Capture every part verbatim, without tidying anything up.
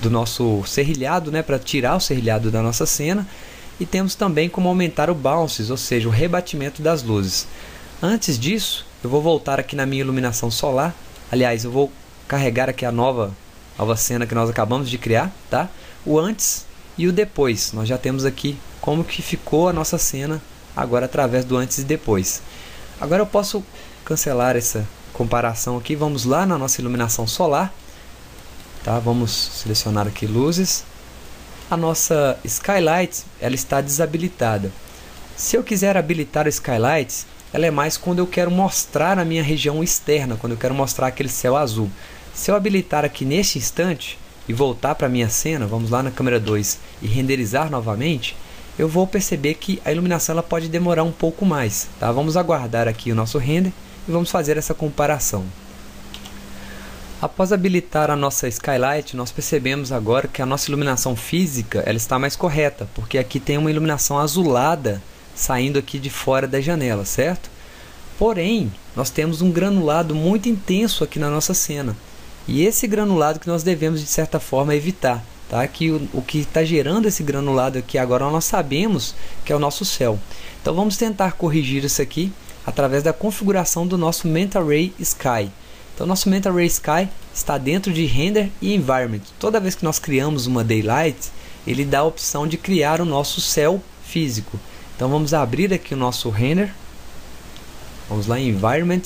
do nosso serrilhado, né, para tirar o serrilhado da nossa cena. E temos também como aumentar o bounces, ou seja, o rebatimento das luzes. Antes disso, eu vou voltar aqui na minha iluminação solar. Aliás, eu vou carregar aqui a nova, nova cena que nós acabamos de criar, tá? O antes e o depois. Nós já temos aqui como que ficou a nossa cena agora através do antes e depois. Agora eu posso cancelar essa comparação aqui. Vamos lá na nossa iluminação solar, tá? Vamos selecionar aqui luzes. A nossa skylight, ela está desabilitada. Se eu quiser habilitar o skylight, ela é mais quando eu quero mostrar a minha região externa, quando eu quero mostrar aquele céu azul. Se eu habilitar aqui neste instante e voltar para a minha cena, vamos lá na câmera dois e renderizar novamente, eu vou perceber que a iluminação ela pode demorar um pouco mais, tá? Vamos aguardar aqui o nosso render e vamos fazer essa comparação. Após habilitar a nossa skylight, nós percebemos agora que a nossa iluminação física ela está mais correta, porque aqui tem uma iluminação azulada saindo aqui de fora da janela, certo? Porém, nós temos um granulado muito intenso aqui na nossa cena. E esse granulado que nós devemos, de certa forma, evitar. Tá? Que o, o que está gerando esse granulado aqui agora nós sabemos que é o nosso céu. Então vamos tentar corrigir isso aqui através da configuração do nosso Manta Ray Sky. Então nosso Manta Ray Sky está dentro de Render e Environment. Toda vez que nós criamos uma Daylight, ele dá a opção de criar o nosso céu físico. Então vamos abrir aqui o nosso Render. Vamos lá em Environment.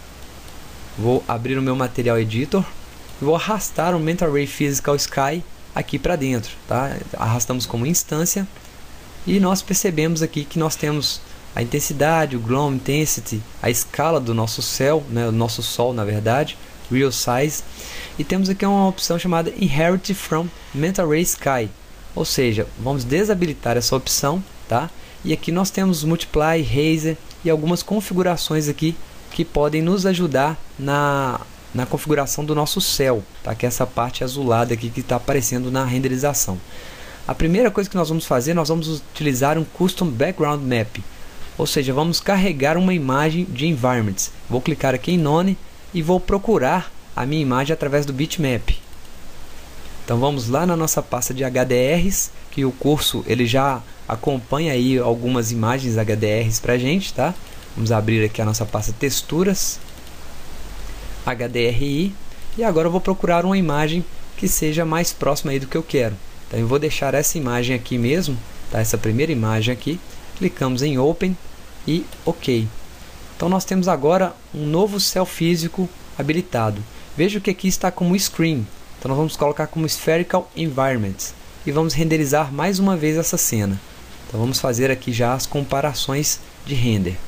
Vou abrir o meu Material Editor. Vou arrastar o Manta Ray Physical Sky aqui para dentro, tá? Arrastamos como instância e nós percebemos aqui que nós temos a intensidade, o glow intensity, a escala do nosso céu, né, o nosso sol na verdade, real size, e temos aqui uma opção chamada Inherit from Manta Ray Sky, ou seja, vamos desabilitar essa opção, tá? E aqui nós temos Multiply, Razer e algumas configurações aqui que podem nos ajudar na na configuração do nosso céu, tá? Que é essa parte azulada aqui que está aparecendo na renderização. A primeira coisa que nós vamos fazer, nós vamos utilizar um Custom Background Map, ou seja, vamos carregar uma imagem de Environments. Vou clicar aqui em None e vou procurar a minha imagem através do Bitmap. Então vamos lá na nossa pasta de H D Rs, que o curso ele já acompanha aí algumas imagens H D Rs para a gente, tá? Vamos abrir aqui a nossa pasta Texturas, H D R I, e agora eu vou procurar uma imagem que seja mais próxima aí do que eu quero. Então eu vou deixar essa imagem aqui mesmo, tá? Essa primeira imagem aqui, clicamos em Open e OK. Então nós temos agora um novo céu físico habilitado. Veja que aqui está como Screen, então nós vamos colocar como Spherical Environment e vamos renderizar mais uma vez essa cena. Então vamos fazer aqui já as comparações de render.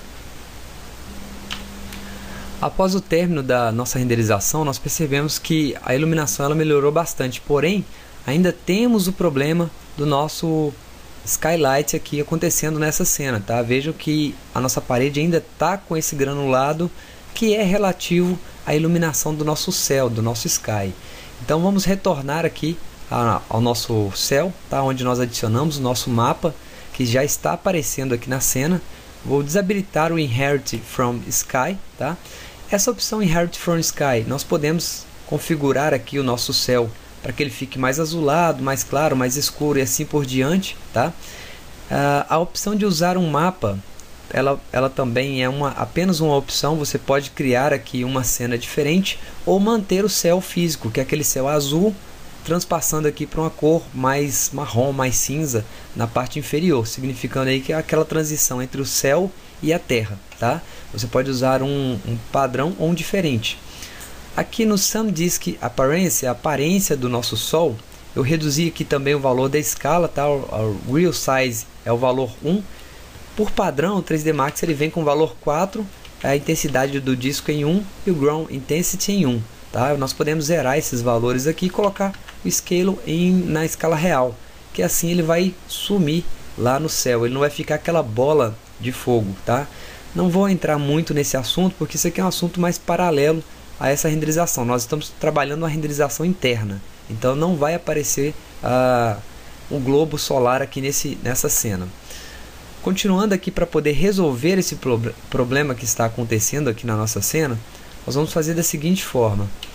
Após o término da nossa renderização, nós percebemos que a iluminação ela melhorou bastante, porém ainda temos o problema do nosso skylight aqui acontecendo nessa cena, tá? Vejam que a nossa parede ainda está com esse granulado que é relativo à iluminação do nosso céu, do nosso sky. Então vamos retornar aqui ao nosso céu, tá? Onde nós adicionamos o nosso mapa que já está aparecendo aqui na cena. Vou desabilitar o Inherit from Sky, tá? Essa opção Inherit from Sky, nós podemos configurar aqui o nosso céu para que ele fique mais azulado, mais claro, mais escuro e assim por diante, tá? Ah, a opção de usar um mapa, ela, ela também é uma, apenas uma opção. Você pode criar aqui uma cena diferente ou manter o céu físico, que é aquele céu azul, transpassando aqui para uma cor mais marrom, mais cinza na parte inferior, significando aí que é aquela transição entre o céu e a terra, tá? Você pode usar um, um padrão ou um diferente. Aqui no SunDisk Appearance, a aparência do nosso Sol, eu reduzi aqui também o valor da escala, tá? O, o Real Size é o valor um. Por padrão, o três D Max ele vem com o valor quatro, a intensidade do disco em um e o Ground Intensity em um. Tá? Nós podemos zerar esses valores aqui e colocar o Scale em, na escala real, que assim ele vai sumir lá no céu, ele não vai ficar aquela bola de fogo, tá? Não vou entrar muito nesse assunto, porque isso aqui é um assunto mais paralelo a essa renderização. Nós estamos trabalhando uma renderização interna, então não vai aparecer ah, um globo solar aqui nesse, nessa cena. Continuando aqui, para poder resolver esse pro problema que está acontecendo aqui na nossa cena, nós vamos fazer da seguinte forma.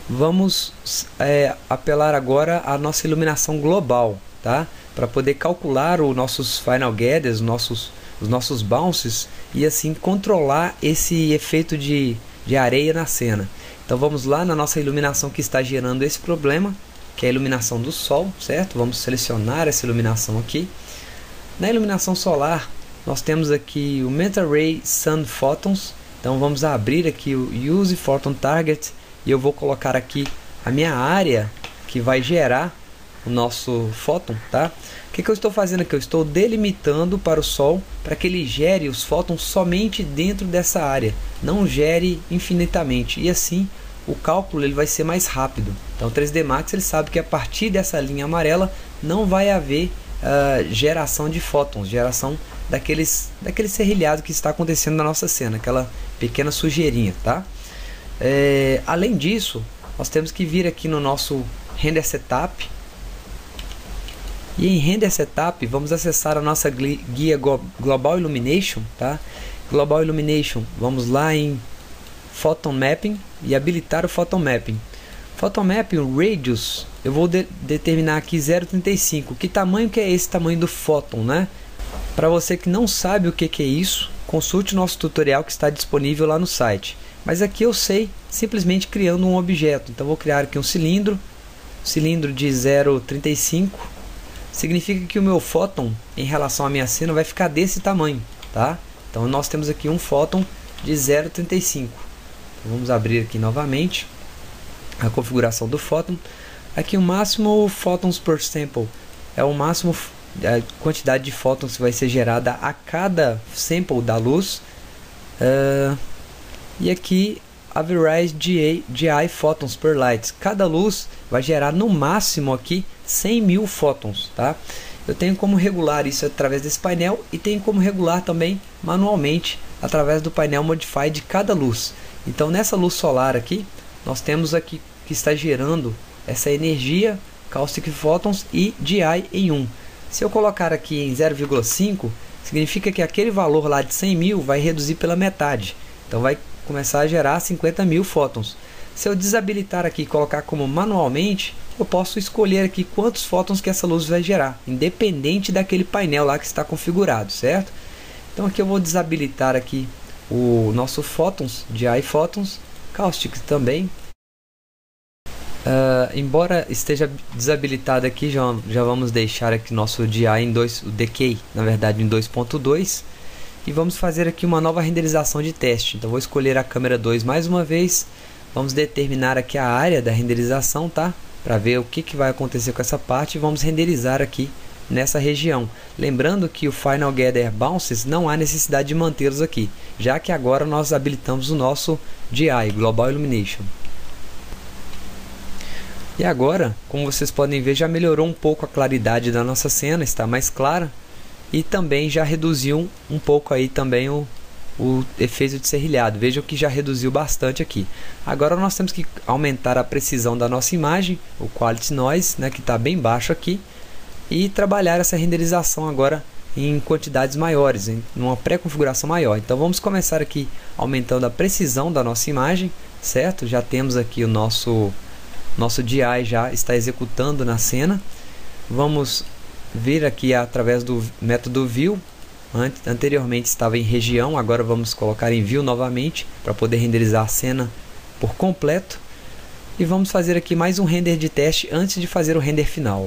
vamos é, apelar agora à nossa iluminação global, tá? Para poder calcular os nossos final gathers, os nossos, os nossos bounces e assim controlar esse efeito de, de areia na cena. Então vamos lá na nossa iluminação que está gerando esse problema, que é a iluminação do Sol, certo? Vamos selecionar essa iluminação aqui. Na iluminação solar, nós temos aqui o Manta Ray Sun Photons. Então vamos abrir aqui o Use Photon Target e eu vou colocar aqui a minha área que vai gerar o nosso fóton, tá? O que, que eu estou fazendo aqui? Eu estou delimitando para o Sol para que ele gere os fótons somente dentro dessa área, não gere infinitamente, e assim o cálculo ele vai ser mais rápido. Então o três D Max ele sabe que a partir dessa linha amarela não vai haver uh, geração de fótons, geração daqueles, daquele serrilhado que está acontecendo na nossa cena, aquela pequena sujeirinha, tá? É, além disso, nós temos que vir aqui no nosso Render Setup. E em Render Setup, vamos acessar a nossa guia Global Illumination, tá? Global Illumination, vamos lá em Photon Mapping e habilitar o Photon Mapping. Photon Mapping, o Radius, eu vou de determinar aqui zero vírgula trinta e cinco. Que tamanho que é esse tamanho do fóton, né? Para você que não sabe o que, que é isso, consulte o nosso tutorial que está disponível lá no site. Mas aqui eu sei simplesmente criando um objeto. Então vou criar aqui um cilindro, cilindro de zero vírgula trinta e cinco. Significa que o meu fóton em relação à minha cena vai ficar desse tamanho, tá? Então nós temos aqui um fóton de zero vírgula trinta e cinco. Então, vamos abrir aqui novamente a configuração do fóton. Aqui o máximo photons per sample é o máximo a quantidade de fótons que vai ser gerada a cada sample da luz. Uh, e aqui average G I photons per light. Cada luz vai gerar no máximo aqui cem mil fótons, tá? Eu tenho como regular isso através desse painel e tenho como regular também manualmente através do painel Modify de cada luz. Então nessa luz solar aqui, nós temos aqui que está gerando essa energia Caustic Photons e G I em um. Se eu colocar aqui em zero vírgula cinco, significa que aquele valor lá de cem mil vai reduzir pela metade. Então vai começar a gerar cinquenta mil fótons. Se eu desabilitar aqui e colocar como manualmente, eu posso escolher aqui quantos fótons que essa luz vai gerar, independente daquele painel lá que está configurado, certo? Então aqui eu vou desabilitar aqui o nosso photons, G I photons, caustic também. Uh, embora esteja desabilitado aqui, já, já vamos deixar aqui nosso G I em dois, o decay, na verdade em dois ponto dois. E vamos fazer aqui uma nova renderização de teste. Então vou escolher a câmera dois mais uma vez. Vamos determinar aqui a área da renderização, tá? Para ver o que, que vai acontecer com essa parte. E vamos renderizar aqui nessa região. Lembrando que o Final Gather Bounces não há necessidade de mantê-los aqui, já que agora nós habilitamos o nosso G I, Global Illumination. E agora, como vocês podem ver, já melhorou um pouco a claridade da nossa cena, está mais clara. E também já reduziu um pouco aí também o, o efeito de serrilhado. Vejam que já reduziu bastante aqui. Agora nós temos que aumentar a precisão da nossa imagem, o Quality Noise, né, que está bem baixo aqui. E trabalhar essa renderização agora em quantidades maiores, em uma pré-configuração maior. Então vamos começar aqui aumentando a precisão da nossa imagem, certo? Já temos aqui o nosso, nosso G I já está executando na cena. Vamos vir aqui através do método View. Anteriormente estava em região, agora vamos colocar em View novamente para poder renderizar a cena por completo. E vamos fazer aqui mais um render de teste antes de fazer o render final.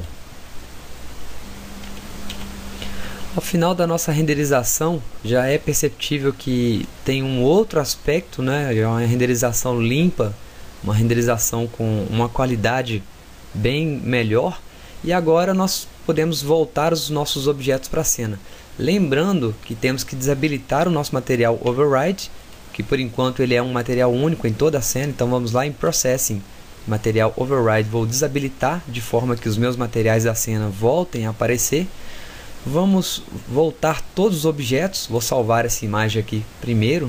Ao final da nossa renderização, já é perceptível que tem um outro aspecto, né? É uma renderização limpa, uma renderização com uma qualidade bem melhor. E agora nós podemos voltar os nossos objetos para a cena. Lembrando que temos que desabilitar o nosso material Override, que por enquanto ele é um material único em toda a cena. Então vamos lá em Processing, Material Override, vou desabilitar de forma que os meus materiais da cena voltem a aparecer. Vamos voltar todos os objetos, vou salvar essa imagem aqui primeiro.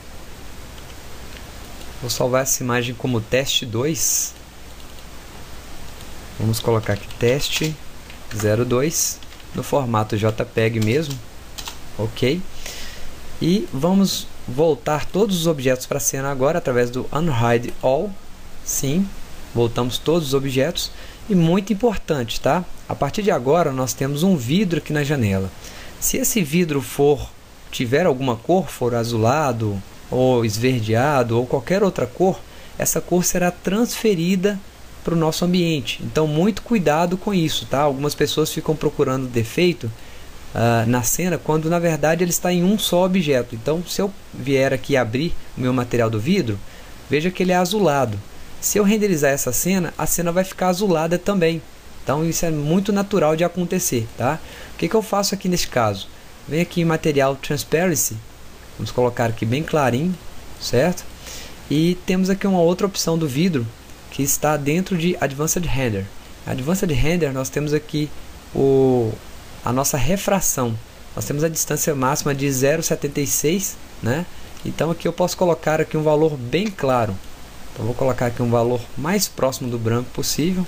Vou salvar essa imagem como teste dois. Vamos colocar aqui teste zero dois no formato JPEG mesmo, ok? E vamos voltar todos os objetos para a cena agora através do Unhide All, sim. Voltamos todos os objetos. E muito importante, tá? A partir de agora nós temos um vidro aqui na janela. Se esse vidro for tiver alguma cor, for azulado ou esverdeado ou qualquer outra cor, essa cor será transferida para o nosso ambiente. Então muito cuidado com isso, tá? Algumas pessoas ficam procurando defeito uh, na cena quando na verdade ele está em um só objeto. Então se eu vier aqui abrir o meu material do vidro, veja que ele é azulado. Se eu renderizar essa cena, a cena vai ficar azulada também. Então isso é muito natural de acontecer, tá? O que, que eu faço aqui neste caso? Venho aqui em material Transparency, vamos colocar aqui bem clarinho, certo? E temos aqui uma outra opção do vidro que está dentro de Advanced Render. Advanced Render nós temos aqui o, a nossa refração. Nós temos a distância máxima de zero vírgula setenta e seis, né? Então aqui eu posso colocar aqui um valor bem claro. Então vou colocar aqui um valor mais próximo do branco possível.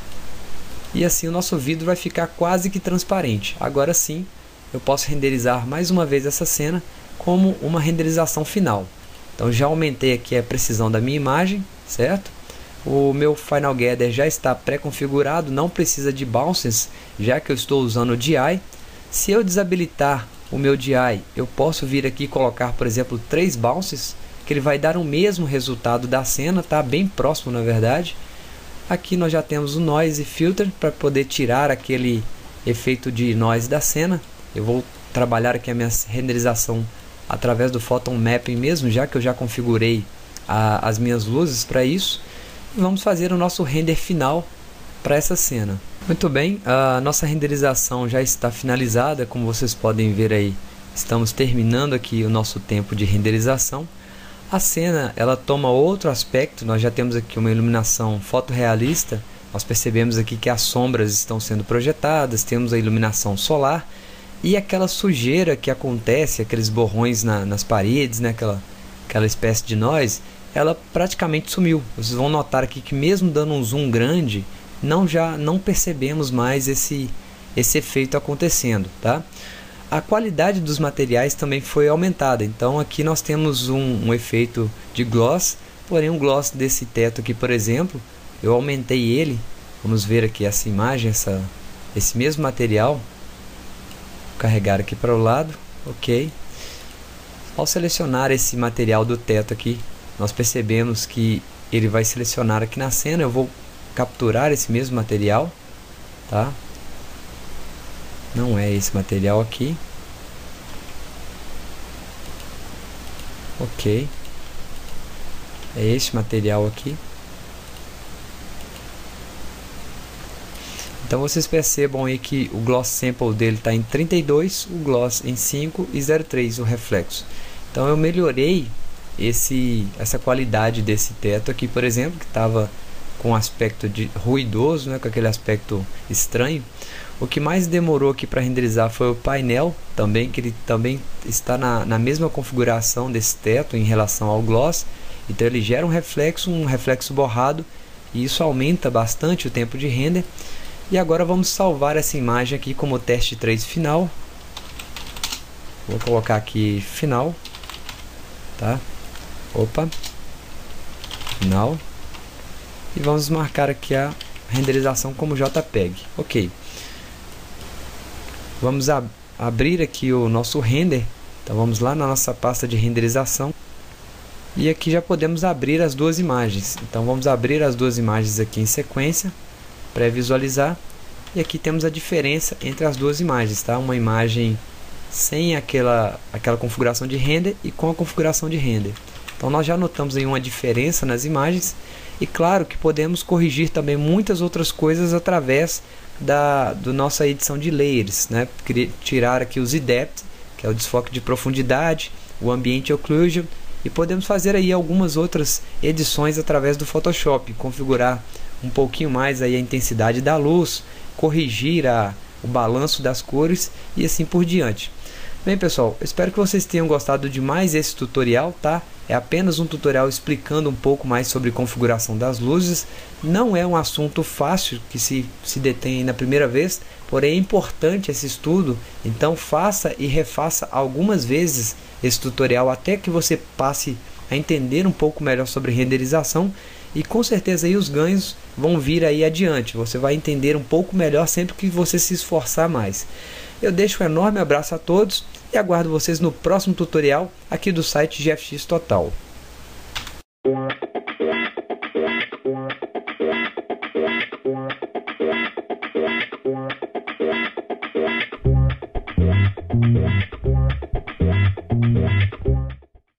E assim o nosso vidro vai ficar quase que transparente. Agora sim, eu posso renderizar mais uma vez essa cena como uma renderização final. Então já aumentei aqui a precisão da minha imagem, certo? O meu Final Gather já está pré-configurado, não precisa de bounces, já que eu estou usando o D I. Se eu desabilitar o meu D I, eu posso vir aqui e colocar, por exemplo, três bounces, que ele vai dar o mesmo resultado da cena, tá? Bem próximo na verdade. Aqui nós já temos o Noise Filter para poder tirar aquele efeito de noise da cena. Eu vou trabalhar aqui a minha renderização através do Photon Mapping mesmo, já que eu já configurei a, as minhas luzes para isso. E vamos fazer o nosso render final para essa cena. Muito bem, a nossa renderização já está finalizada, como vocês podem ver aí. Estamos terminando aqui o nosso tempo de renderização. A cena ela toma outro aspecto, nós já temos aqui uma iluminação fotorrealista, nós percebemos aqui que as sombras estão sendo projetadas, temos a iluminação solar e aquela sujeira que acontece, aqueles borrões na, nas paredes, né, aquela, aquela espécie de noise, ela praticamente sumiu. Vocês vão notar aqui que mesmo dando um zoom grande, não, já, não percebemos mais esse, esse efeito acontecendo, tá? A qualidade dos materiais também foi aumentada, então aqui nós temos um, um efeito de gloss, porém um gloss desse teto aqui, por exemplo, eu aumentei ele. Vamos ver aqui essa imagem, essa, esse mesmo material. Vou carregar aqui para o lado, ok. Ao selecionar esse material do teto aqui, nós percebemos que ele vai selecionar aqui na cena. Eu vou capturar esse mesmo material, tá? Não é esse material aqui. Ok. É este material aqui. Então vocês percebam aí que o gloss sample dele está em trinta e dois, o gloss em cinco e zero vírgula três o reflexo. Então eu melhorei esse, essa qualidade desse teto aqui, por exemplo, que estava com um aspecto de ruidoso, né, com aquele aspecto estranho. O que mais demorou aqui para renderizar foi o painel, também, que ele também está na, na mesma configuração desse teto em relação ao gloss. Então ele gera um reflexo, um reflexo borrado, e isso aumenta bastante o tempo de render. E agora vamos salvar essa imagem aqui como teste três final. Vou colocar aqui final, tá? Opa, final. E vamos marcar aqui a renderização como JPEG. Ok. Vamos ab abrir aqui o nosso render. Então vamos lá na nossa pasta de renderização. E aqui já podemos abrir as duas imagens. Então vamos abrir as duas imagens aqui em sequência, pré-visualizar. E aqui temos a diferença entre as duas imagens, tá? Uma imagem sem aquela, aquela configuração de render e com a configuração de render. Então nós já notamos aí uma diferença nas imagens. E claro que podemos corrigir também muitas outras coisas através da do nossa edição de layers, né? Tirar aqui o Z-Depth, que é o desfoque de profundidade, o Ambient Occlusion, e podemos fazer aí algumas outras edições através do Photoshop, configurar um pouquinho mais aí a intensidade da luz, corrigir a, o balanço das cores e assim por diante. Bem pessoal, espero que vocês tenham gostado de mais esse tutorial, tá? É apenas um tutorial explicando um pouco mais sobre configuração das luzes. Não é um assunto fácil que se, se detém na primeira vez, porém é importante esse estudo, então faça e refaça algumas vezes esse tutorial até que você passe a entender um pouco melhor sobre renderização e com certeza aí os ganhos vão vir aí adiante. Você vai entender um pouco melhor sempre que você se esforçar mais. Eu deixo um enorme abraço a todos e aguardo vocês no próximo tutorial aqui do site G F X Total.